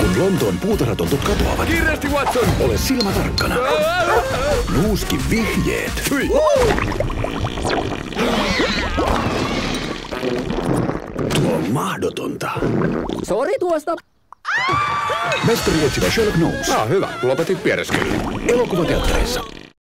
Kun Lontoon puutarhatontut katoavat, Kiireesti, Watson! ole silmä tarkkana. Nuuski vihjeet. Tuo on mahdotonta. Sori tuosta. Mestari etsivä Sherlock Gnomes. Hyvä. Lopetit piereskelyyn. Elokuvateattereissa.